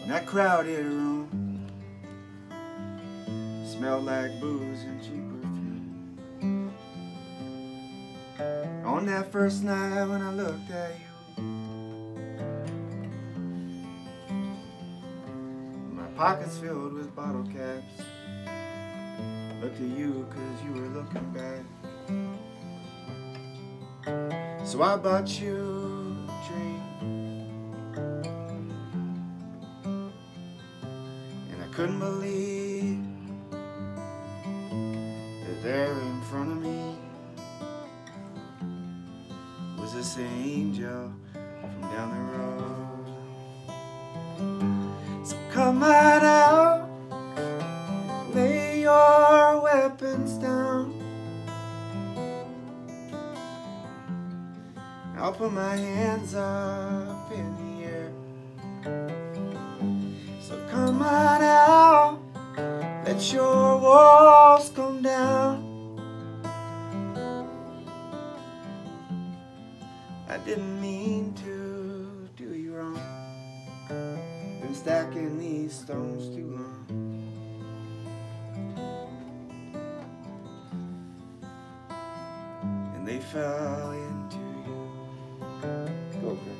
in that crowded room, smelled like booze and cheap perfume. On that first night when I looked at you, my pockets filled with bottle caps, looked at you 'cause you were looking back. So I bought you a drink, and I couldn't believe that there in front of me was this angel from down the road. So come on out, lay your weapons down. I'll put my hands up in the air. So come on out, let your walls come down. I didn't mean to do you wrong. Been stacking these stones too long. And they fell into you. Go, Greg.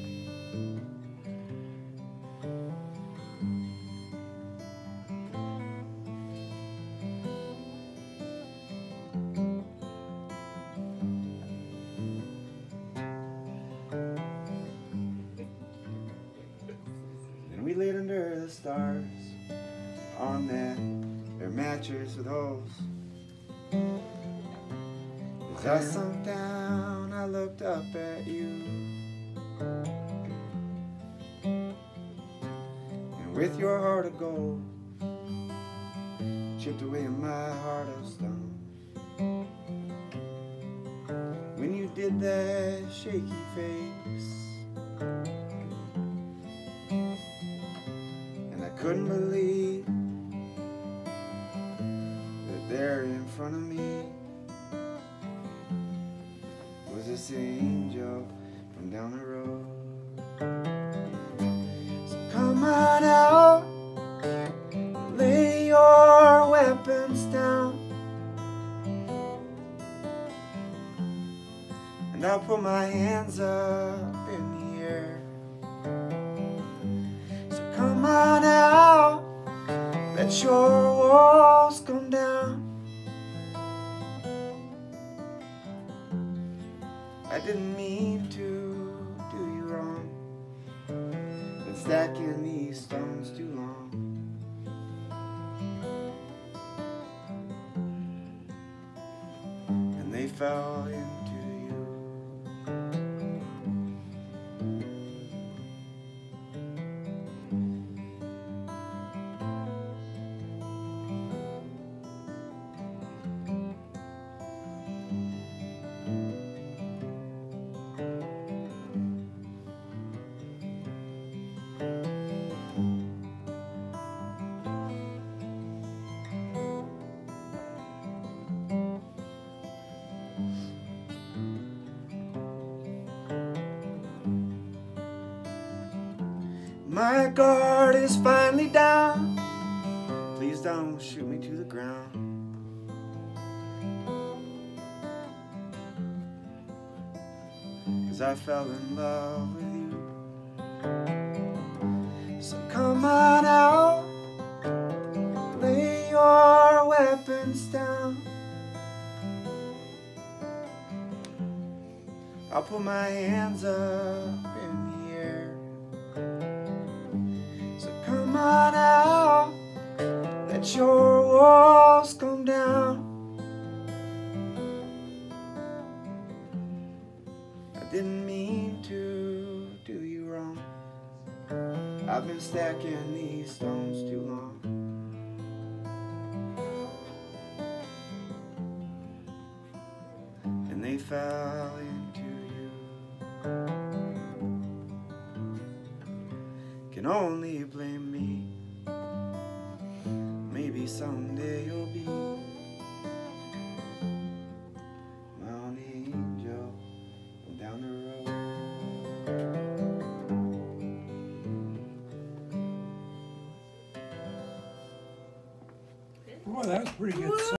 And we laid under the stars on their mattress with holes. As I sunk down, I looked up at you, and with your heart of gold, chipped away my heart of stone. When you did that shaky face, and I couldn't believe that there in front of me was this angel from down the road. So come on out, lay your weapons down, and I'll put my hands up in the air. So come on out, let your walls come down. I didn't mean to do you wrong. Been stacking these stones too long. And they fell into you. My guard is finally down. Please don't shoot me to the ground. 'Cause I fell in love with you. So come on out, lay your weapons down. I'll put my hands up in the air. Come on out, let your walls come down. I didn't mean to do you wrong. I've been stacking these stones too long. And they fell into you. Can only blame me. Maybe someday you'll be my own angel down the road. Boy, that was pretty good.